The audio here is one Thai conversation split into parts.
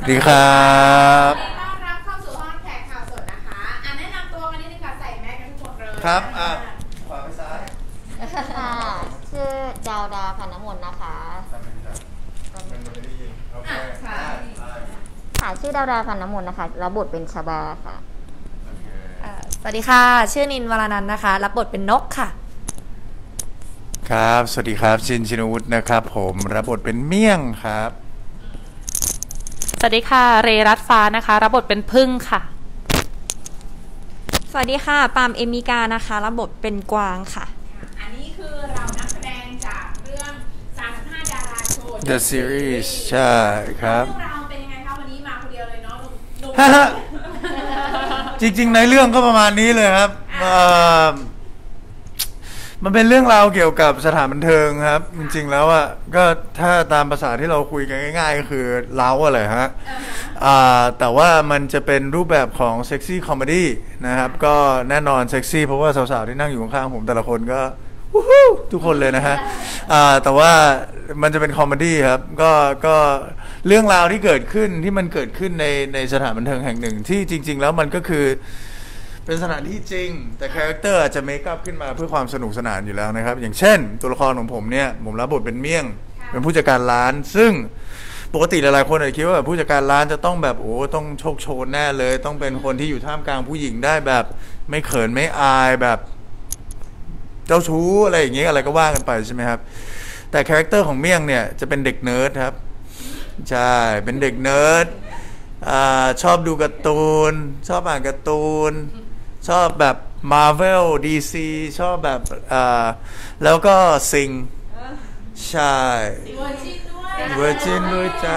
ดีครับต้อนรับเข้าสู่ห้องแขกข่าวสดนะคะแนะนำตัวกันนิดนึงค่ะใส่แมสกันทุกคนเลยครับขวาไปซ้ายค่ะชื่อดาวดาพันน้ำมนต์นะคะค่ะชื่อดาวดาพันน้ำมนต์นะคะรับบทเป็นชบาค่ะสวัสดีค่ะชื่อนินวรนันท์นะคะรับบทเป็นนกค่ะครับสวัสดีครับชินวุฒินะครับผมรับบทเป็นเมี่ยงครับสวัสดีค่ะเรรัตฟ้านะคะรับบทเป็นพึ่งค่ะสวัสดีค่ะปามเอมิกานะคะรับบทเป็นกวางค่ะอันนี้คือเรานักแสดงจากเรื่อง35ดาราโชว์ The Series ใช่ครับเรื่องราวเป็นยังไงคะวันนี้มาคนเดียวเลยเนาะหนุ่มจริงๆในเรื่องก็ประมาณนี้เลยครับมันเป็นเรื่องราวเกี่ยวกับสถานบันเทิงครับจริงๆแล้วอ่ะก็ถ้าตามภาษาที่เราคุยกันง่ายๆก็คือเล้าอะไรฮะแต่ว่ามันจะเป็นรูปแบบของเซ็กซี่คอมเมดี้นะครับก็แน่นอนเซ็กซี่เพราะว่าสาวๆที่นั่งอยู่ข้างๆผมแต่ละคนก็ทุกคนเลยนะฮะแต่ว่ามันจะเป็นคอมเมดี้ครับก็เรื่องราวที่เกิดขึ้นที่มันเกิดขึ้นในสถานบันเทิงแห่งหนึ่งที่จริงๆแล้วมันก็คือเป็นสถานที่จริงแต่คาแรคเตอร์จะเมคอัพขึ้นมาเพื่อความสนุกสนานอยู่แล้วนะครับอย่างเช่นตัวละครของผมเนี่ยผมรับบทเป็นเมี่ยงเป็นผู้จัดการร้านซึ่งปกติหลายๆคนอาจจะคิดว่าแบบผู้จัดการร้านจะต้องแบบโอ้ต้องโชคโชนแน่เลยต้องเป็นคนที่อยู่ท่ามกลางผู้หญิงได้แบบไม่เขินไม่อายแบบเจ้าชู้อะไรอย่างเงี้ยอะไรก็ว่ากันไปใช่ไหมครับแต่คาแรคเตอร์ของเมี่ยงเนี่ยจะเป็นเด็กเนิร์ดครับใช่เป็นเด็กเนิร์ดชอบดูการ์ตูนชอบอ่านการ์ตูนชอบแบบ Marvel DC ชอบแบบแล้วก็ซิงใช่เวอร์จินด้วยจ้า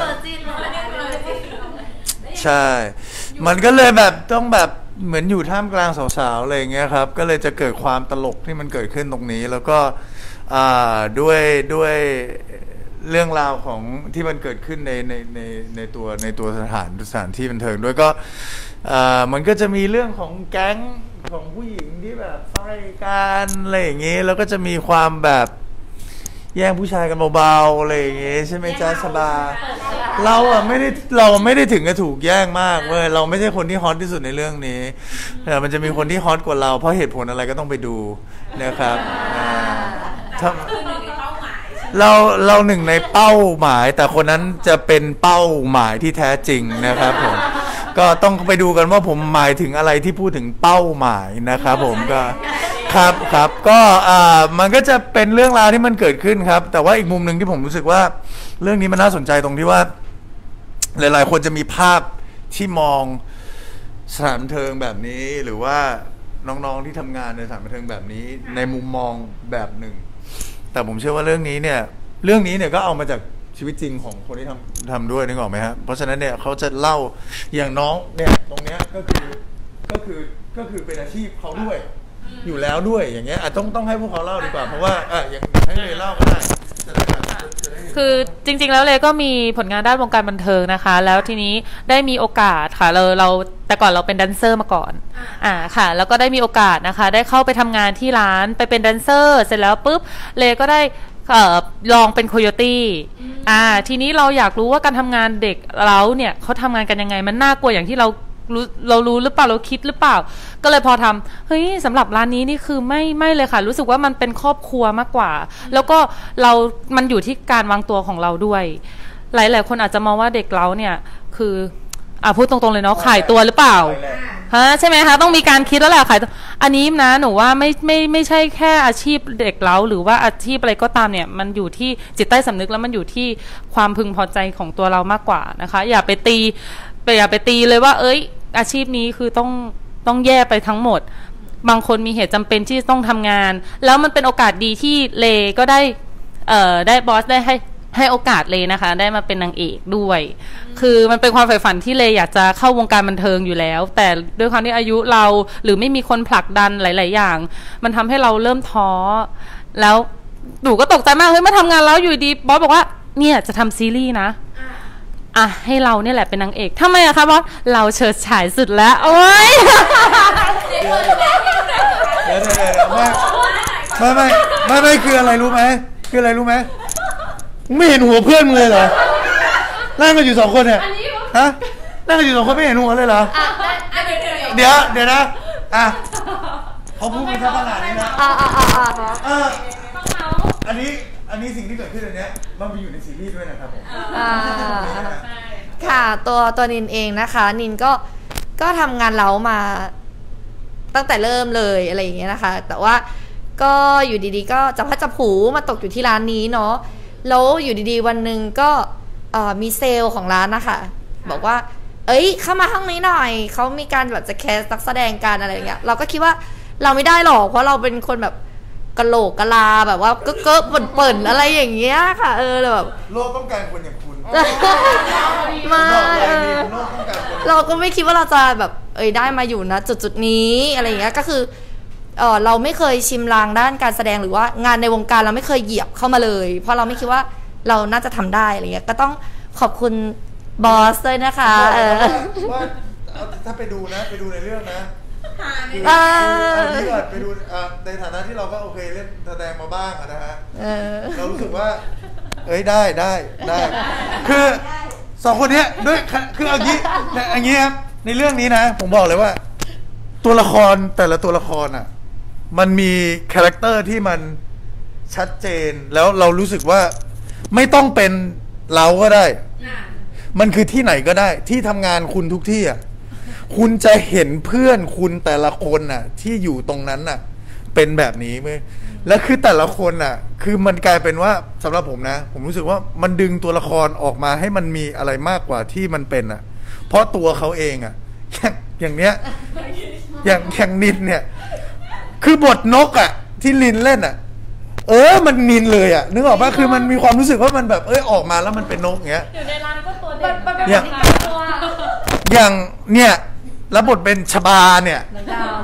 ใช่มันก็เลยแบบต้องแบบเหมือนอยู่ท่ามกลางสาวๆอะไรอย่างเงี้ยครับก็เลยจะเกิดความตลกที่มันเกิดขึ้นตรงนี้แล้วก็ด้วยเรื่องราวของที่มันเกิดขึ้นในตัวสถานที่บันเทิงด้วยก็มันก็จะมีเรื่องของแก๊งของผู้หญิงที่แบบไฟกันอะไรอย่างเงี้ยแล้วก็จะมีความแบบแย่งผู้ชายกันเบาๆอะไรอย่างเงี้ยใช่ไหมจ๊ะสบาเราไม่ได้ถึงกับถูกแย่งมากเว้ยเราไม่ใช่คนที่ฮอตที่สุดในเรื่องนี้แต่มันจะมีคนที่ฮอตกว่าเราเพราะเหตุผลอะไรก็ต้องไปดูนะครับเราหนึ่งในเป้าหมายแต่คนนั้นจะเป็นเป้าหมายที่แท้จริงนะครับผมก็ต้องไปดูกันว่าผมหมายถึงอะไรที่พูดถึงเป้าหมายนะครับผมก็ครับก็มันก็จะเป็นเรื่องราวที่มันเกิดขึ้นครับแต่ว่าอีกมุมหนึ่งที่ผมรู้สึกว่าเรื่องนี้มันน่าสนใจตรงที่ว่าหลายๆคนจะมีภาพที่มองสถานบันเทิงแบบนี้หรือว่าน้องๆที่ทำงานในสถานบันเทิงแบบนี้ในมุมมองแบบหนึ่งแต่ผมเชื่อว่าเรื่องนี้เนี่ยก็เอามาจากชีวิตจริงของคนที่ทำด้วยนึกออกไหมฮะเพราะฉะนั้นเนี่ยเขาจะเล่าอย่างน้องเนี่ยตรงเนี้ยก็คือเป็นอาชีพเขาด้วยอยู่แล้วด้วยอย่างเงี้ยต้องให้พวกเขาเล่าดีกว่าเพราะว่าอย่างให้เลยเล่าก็ได้คือจริงๆแล้วเลยก็มีผลงานด้านวงการบันเทิงนะคะแล้วทีนี้ได้มีโอกาสค่ะเราแต่ก่อนเราเป็นแดนเซอร์มาก่อนค่ะแล้วก็ได้มีโอกาสนะคะได้เข้าไปทำงานที่ร้านไปเป็นแดนเซอร์เสร็จแล้วปุ๊บเลยก็ได้ลองเป็นโคโยตี้ทีนี้เราอยากรู้ว่าการทำงานเด็กเราเนี่ยเขาทำงานกันยังไงมันน่ากลัวอย่างที่เรารู้หรือเปล่าเราคิดหรือเปล่าก็เลยพอทำเฮ้ยสำหรับร้านนี้นี่คือไม่เลยค่ะรู้สึกว่ามันเป็นครอบครัวมากกว่าแล้วก็มันอยู่ที่การวางตัวของเราด้วยหลายๆคนอาจจะมองว่าเด็กเราเนี่ยคือพูดตรงๆเลยเนาะขายตัวหรือเปล่าฮะใช่ไหมคะต้องมีการคิดแล้วแหละขายตัวอันนี้นะหนูว่าไม่ใช่แค่อาชีพเด็กเราหรือว่าอาชีพอะไรก็ตามเนี่ยมันอยู่ที่จิตใต้สำนึกแล้วมันอยู่ที่ความพึงพอใจของตัวเรามากกว่านะคะอย่าไปตีเลยว่าอาชีพนี้คือต้องแย่ไปทั้งหมดบางคนมีเหตุจำเป็นที่ต้องทำงานแล้วมันเป็นโอกาสดีที่เลก็ได้บอสได้ให้โอกาสเลยนะคะได้มาเป็นนางเอกด้วยคือมันเป็นความใฝ่ฝันที่เลยอยากจะเข้าวงการบันเทิงอยู่แล้วแต่ด้วยความที่อายุเราหรือไม่มีคนผลักดันหลายๆอย่างมันทำให้เราเริ่มท้อแล้วหนูก็ตกใจมากเฮ้ยมาทำงานแล้วอยู่ดีบอสบอกว่าเนี่ยจะทำซีรีส์นะให้เราเนี่ยแหละเป็นนางเอกทำไมอะคะบอสเราเฉิดฉายสุดแล้วโอ๊ยไม่คืออะไรรู้ไหมไม่เห็นหัวเพื่อนมึงเลยเหรอนั่งกันอยู่2 คนเนี่ยอันนี้ก็ฮะนั่งกันอยู่2 คนไม่เห็นหัวเลยเหรอเดี๋ยวเดี๋ยวนะเขาพูดกันซะขนาดนี้นะอันนี้สิ่งที่เกิดขึ้นอันเนี้ยมันไปอยู่ในซีรีส์ด้วยนะครับผมค่ะตัวนินเองนะคะ นินก็ทำงานเล้ามาตั้งแต่เริ่มเลยอะไรอย่างเงี้ยนะคะแต่ว่าก็อยู่ดีๆก็จับพลัดจับผลูมาตกอยู่ที่ร้านนี้เนาะแล้วอยู่ดีๆวันหนึ่งก็มีเซลล์ของร้านนะคะบอกว่าเอ้ยเข้ามาห้องนี้หน่อยเขามีการแบบจะแคสนักแสดงกันอะไรอย่างเงี้ยเราก็คิดว่าเราไม่ได้หรอกเพราะเราเป็นคนแบบกะโหลกกะลาแบบว่าเก้อเปิ่นอะไรอย่างเงี้ยค่ะแบบโลกต้องการคนอย่างคุณมาเราก็ไม่คิดว่าเราจะแบบได้มาอยู่นะจุดนี้อะไรอย่างเงี้ยก็คือเราไม่เคยชิมลางด้านการแสดงหรือว่างานในวงการเราไม่เคยเหยียบเข้ามาเลยเพราะเราไม่คิดว่าเราน่าจะทำได้อะไรเงี้ยก็ต้องขอบคุณบอสเลยนะคะว่าถ้าไปดูในเรื่องนะไปดูในฐานะที่เราก็โอเคเล่นแสดงมาบ้างนะฮะเรารู้สึกว่าได้คือ2 คนนี้ด้วยคืออย่างนี้ครับในเรื่องนี้นะผมบอกเลยว่าตัวละครแต่ละตัวละครอ่ะมันมีคาแรคเตอร์ที่มันชัดเจนแล้วเรารู้สึกว่าไม่ต้องเป็นเราก็ได้มันคือที่ไหนก็ได้ที่ทำงานคุณทุกที่อ่ะคุณจะเห็นเพื่อนคุณแต่ละคนน่ะที่อยู่ตรงนั้นน่ะเป็นแบบนี้ไหมแล้วคือแต่ละคนน่ะคือมันกลายเป็นว่าสำหรับผมนะผมรู้สึกว่ามันดึงตัวละครออกมาให้มันมีอะไรมากกว่าที่มันเป็นอ่ะเพราะตัวเขาเองอ่ะอย่างเนี้ยอย่างนินเนี่ยคือบทนกอ่ะที่ลินเล่นอ่ะมันนินเลยอ่ะนึกออกป่ะคือมันมีความรู้สึกว่ามันแบบออกมาแล้วมันเป็นนกอย่างเงี้ยอยู่ในร้านก็ตัวเด่นอย่างเนี่ยแล้วบทเป็นชบาเนี่ยดาว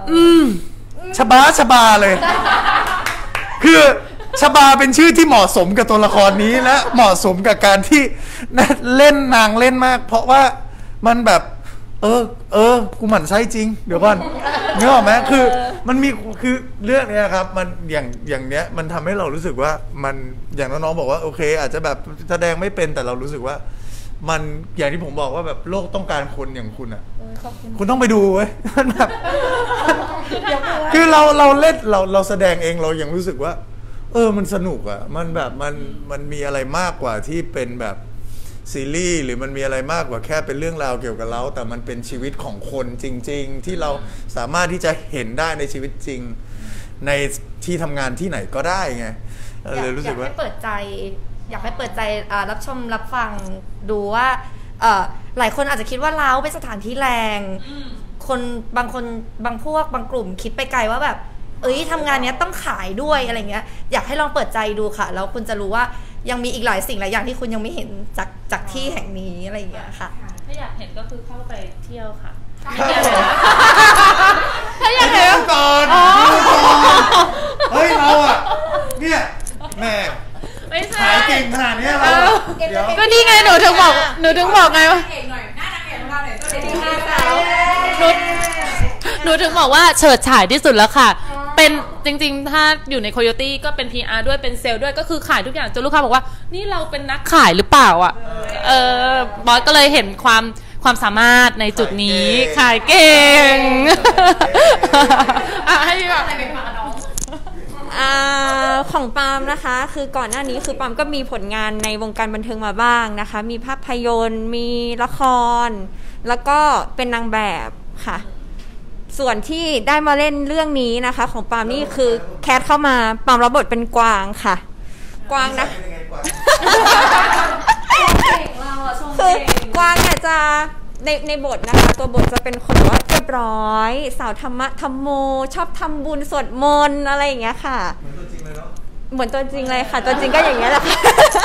ชบาเลยคือชบาเป็นชื่อที่เหมาะสมกับตัวละครนี้และเหมาะสมกับการที่เล่นนางเล่นมากเพราะว่ามันแบบกูหมั่นไส้จริงเดี๋ยวก่อนนึกออกไหมคือมันมีคือเรื่องเนี้ยครับมันอย่างเนี้ยมันทำให้เรารู้สึกว่ามันอย่างน้องๆบอกว่าโอเคอาจจะแบบแสดงไม่เป็นแต่เรารู้สึกว่ามันอย่างที่ผมบอกว่าแบบโลกต้องการคนอย่างคุณอ่ะคุณต้องไปดูเว้ยมันแบบคือเราเล่นเราแสดงเองเรายังรู้สึกว่ามันสนุกอ่ะมันแบบมันมีอะไรมากกว่าที่เป็นแบบซีรีส์หรือมันมีอะไรมากกว่าแค่เป็นเรื่องราวเกี่ยวกับเราแต่มันเป็นชีวิตของคนจริงๆที่เราสามารถที่จะเห็นได้ในชีวิตจริงในที่ทำงานที่ไหนก็ได้ไงเลยรู้สึกว่าอยากให้เปิดใจรับชมรับฟังดูว่าหลายคนอาจจะคิดว่าเราเป็นสถานที่แรงคนบางกลุ่มคิดไปไกลว่าแบบทำงานเนี้ยต้องขายด้วยอะไรเงี้ยอยากให้ลองเปิดใจดูค่ะแล้วคุณจะรู้ว่ายังมีอีกหลายสิ่งหลายอย่างที่คุณยังไม่เห็นจากที่แห่งนี้อะไรอย่างเงี้ยค่ะถ้าอยากเห็นก็คือเข้าไปเที่ยวค่ะถ้าอยากเห็นก่อนเฮ้ยเราอ่ะเนี่ยแม่ไม่ใช่ขายเก่งขนาดนี้เราก็นี่ไงหนูถึงบอกไงว่าหนูถึงบอกว่าเฉิดฉายที่สุดแล้วค่ะเป็นจริงๆถ้าอยู่ในโคโยตี้ก็เป็น PR ด้วยเป็นเซลล์ด้วยก็คือขายทุกอย่างจนลูกค้าบอกว่านี่เราเป็นนักขายหรือเปล่าอ่ะบอสก็เลยเห็นความสามารถในจุดนี้ขายเก่งให้พี่แบบของปาล์มนะคะคือก่อนหน้านี้คือปาล์มก็มีผลงานในวงการบันเทิงมาบ้างนะคะมีภาพยนตร์มีละครแล้วก็เป็นนางแบบค่ะส่วนที่ได้มาเล่นเรื่องนี้นะคะของปาล์มนี่คือแคสเข้ามาปาล์มรับบทเป็นกวางค่ะกวางนะคือกวางเนี่ยจะในบทนะคะตัวบทจะเป็นคนว่าเรียบร้อยสาวธรรมะธรรมโมชอบทำบุญสวดมนต์อะไรอย่างเงี้ยค่ะเหมือนตัวจริงเลยค่ะตัวจริงก็อย่างเงี้ยแหละค่ะ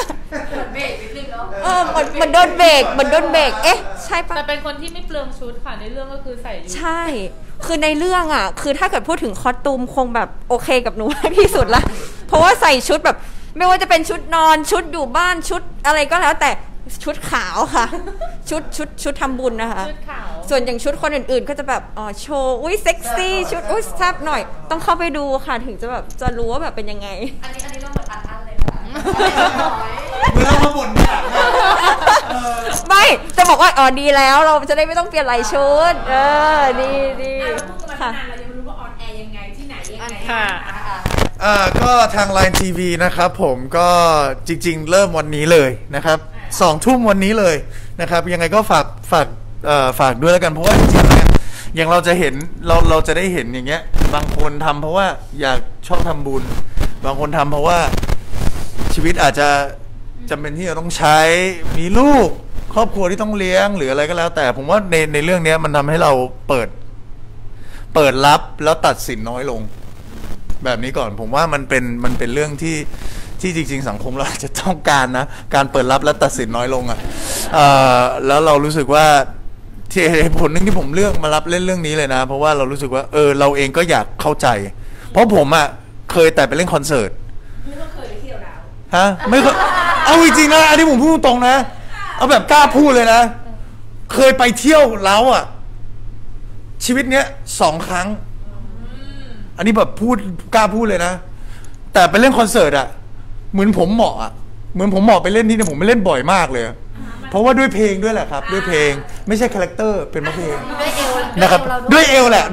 เหมือนโดนเบรกใช่ปะแต่เป็นคนที่ไม่เปลืองชุดค่ะในเรื่องก็คือใส่ใช่คือในเรื่องอ่ะคือถ้าเกิดพูดถึงคอสตูมคงแบบโอเคกับหนูมากที่สุดละเพราะว่าใส่ชุดแบบไม่ว่าจะเป็นชุดนอนชุดอยู่บ้านชุดอะไรก็แล้วแต่ชุดขาวค่ะชุดทำบุญนะคะส่วนอย่างชุดคนอื่นๆก็จะแบบโชว์อุ้ยเซ็กซี่ชุดอุ้ยแซ่บหน่อยต้องเข้าไปดูค่ะถึงจะแบบจะรู้ว่าแบบเป็นยังไงอันนี้เราเหมือนอันเลยนะคะเมื่อเรามาบ่นเนี่ยไม่จะเขาก็อ๋อดีแล้วเราจะได้ไม่ต้องเปลี่ยนหลายชุดดีแล้วพูดกันมาตั้งนานเรายังไม่รู้ว่าออนแอร์ยังไงที่ไหนยังไงค่ะก็ทาง Line TV นะครับผมก็จริงๆเริ่มวันนี้เลยนะครับ2 ทุ่มวันนี้เลยนะครับยังไงก็ฝากด้วยแล้วกันเพราะว่าจริงๆเนี่ยอย่างเราจะเห็นเราจะได้เห็นอย่างเงี้ยบางคนทำเพราะว่าอยากชอบทำบุญบางคนทำเพราะว่าชีวิตอาจจะจำเป็นที่จะต้องใช้มีลูกครอบครัวที่ต้องเลี้ยงหรืออะไรก็แล้วแต่ผมว่าในเรื่องนี้มันทำให้เราเปิดรับแล้วตัดสินน้อยลงแบบนี้ก่อนผมว่ามันเป็นเรื่องที่จริงๆสังคมเราจะต้องการนะการเปิดรับและตัดสินน้อยลงแล้วเรารู้สึกว่าเหตุผลนึงที่ผมเลือกมารับเล่นเรื่องนี้เลยนะเพราะว่าเรารู้สึกว่าเราเองก็อยากเข้าใจเพราะผมเคยแต่ไปเล่นคอนเสิร์ตไม่เคยไปเที่ยวแล้วฮะไม่เคยเอาจริงๆนะอันนี้ผมพูดตรงนะเอาแบบกล้าพูดเลยนะเคยไปเที่ยวแล้วชีวิตเนี้ย2 ครั้งอันนี้แบบกล้าพูดเลยนะแต่ไปเล่นคอนเสิร์ตเหมือนผมเหมาะไปเล่นที่นี่ผมไม่เล่นบ่อยมากเลยเพราะว่าด้วยเพลงด้วยแหละครับด้วยเพลงไม่ใช่คาแรคเตอร์เป็นเพลงนะครับด้วยเอวแหละ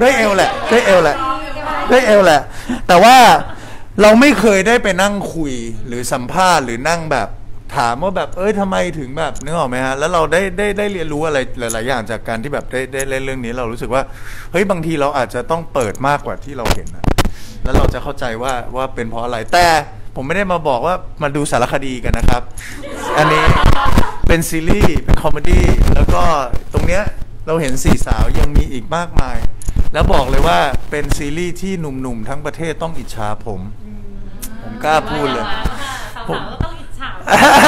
แต่ว่าเราไม่เคยได้ไปนั่งคุยหรือสัมภาษณ์หรือนั่งแบบถามว่าแบบทำไมถึงแบบนึกออกไหมฮะแล้วเราได้เรียนรู้อะไรหลายๆอย่างจากการที่แบบได้เล่นเรื่องนี้เรารู้สึกว่าเฮ้ยบางทีเราอาจจะต้องเปิดมากกว่าที่เราเห็นนะแล้วเราจะเข้าใจว่าเป็นเพราะอะไรแต่ผมไม่ได้มาบอกว่ามาดูสารคดีกันนะครับอันนี้เป็นซีรีส์เป็นคอมเมดี้แล้วก็ตรงเนี้ยเราเห็น4 สาวยังมีอีกมากมายแล้วบอกเลยว่าเป็นซีรีส์ที่หนุ่มๆทั้งประเทศต้องอิจฉาผมกล้าพูดเลยผมก็ต้องอิจฉา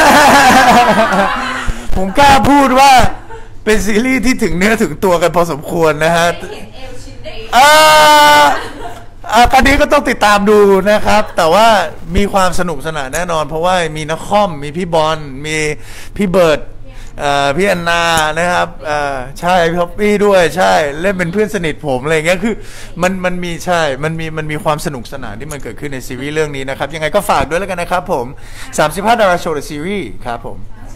ผมกล้าพูดว่าเป็นซีรีส์ที่ถึงเนื้อถึงตัวกันพอสมควรนะฮะอันนี้ก็ต้องติดตามดูนะครับแต่ว่ามีความสนุกสนานแน่นอนเพราะว่ามีนักคอมมีพี่บอลมีพี่เบิร์ดพี่อันนานะครับใช่พี่ท็อปปี้ด้วยใช่เล่นเป็นเพื่อนสนิทผมอะไรเงี้ยคือมันมีใช่มันมีความสนุกสนานที่มันเกิดขึ้นในซีรีส์เรื่องนี้นะครับยังไงก็ฝากด้วยแล้วกันนะครับผม35ดาราโชว์ The Series ครับผม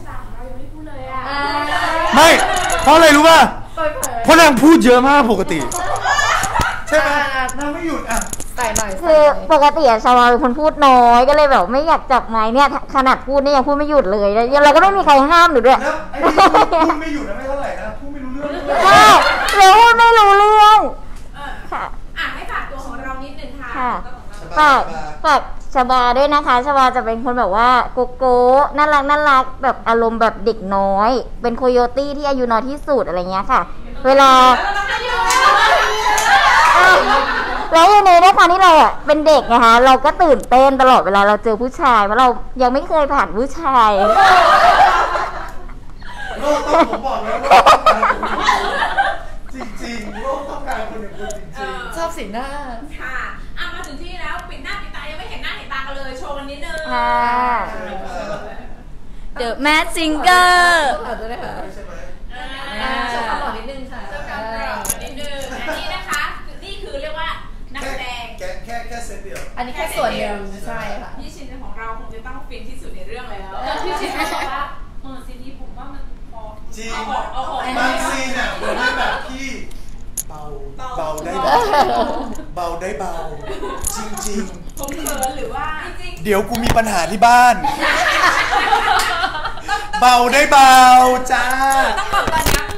ไม่เพราะอะไรรู้ป่ะเพราะนางพูดเยอะมากปกติใช่ไหมนางไม่หยุดใส่หน่อยคือปกติชาวาเป็นคนพูดน้อยก็เลยแบบไม่อยากจับไม้เนี่ยขนาดพูดนี่ยังพูดไม่หยุดเลยแล้วเราก็ไม่มีใครห้ามหนูด้วยแล้วไอ้พูดไม่หยุดนะไม่เท่าไหร่นะพูดไม่รู้เรื่องใช่เราพูดไม่รู้เรื่องค่ะให้ฝากตัวของเรานิดนึงค่ะฝากชบาด้วยนะคะชบาจะเป็นคนแบบว่าโกโก้น่ารักแบบอารมณ์แบบเด็กน้อยเป็นโคโยตี้ที่อายุน้อยที่สุดอะไรเงี้ยค่ะเวลาแล้วในด้วยความที่เราเป็นเด็กนะคะเราก็ตื่นเต้นตลอดเวลาเราเจอผู้ชายเพราะเรายังไม่เคยผ่านผู้ชายโลกต้องผมบอกแล้วว่าจริงๆโลกต้องการคนอย่างคุณจริงๆชอบสีหน้าค่ะมาถึงที่แล้วปิดหน้าปิดตายังไม่เห็นหน้าเห็นตากันเลยโชว์กันนิดนึง The Masked Singer ได้ค่ะโชว์ความหล่อนิดนึงค่ะโชว์ความหล่อนิดนึงอันนี้นะคะนี่คือเรียกว่านักแสดงแค่เซตเดียวอันนี้แค่ส่วนเดียวใช่ค่ะพี่ชินของเราคงจะต้องฟินที่สุดในเรื่องแล้วพี่ชินบอกว่าซีนี้ผมว่ามันพอจริงบางซีนเนี่ยผมได้แบบพี่เบาได้เบาได้เบาจริงๆผมเขินหรือว่าจริงเดี๋ยวกูมีปัญหาที่บ้านเบาได้เบาจ้าต้องบอกตอนนี้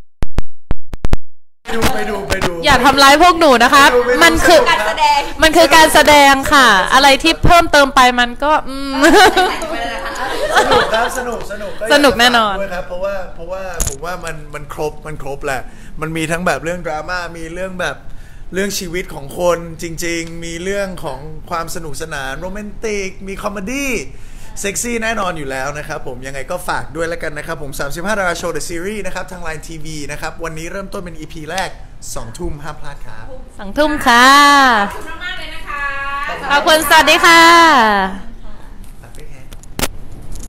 ไปดูอย่าทำร้ายพวกหนูนะคะมันคือการแสดงค่ะอะไรที่เพิ่มเติมไปมันก็สนุกครับสนุกแน่นอนครับเพราะว่าผมว่ามันครบแหละมันมีทั้งแบบเรื่องดราม่ามีเรื่องแบบเรื่องชีวิตของคนจริงๆมีเรื่องของความสนุกสนานโรแมนติกมีคอมเมดี้เซ็กซี่แน่นอนอยู่แล้วนะครับผมยังไงก็ฝากด้วยแล้วกันนะครับผม35ดาราโชว์ The Series นะครับทาง Line TV นะครับวันนี้เริ่มต้นเป็น EP แรก 2 ทุ่มห้ามพลาดครับ 2 ทุ่มค่ะขอบคุณมากเลยนะคะขอบคุณสวัสดีค่ะ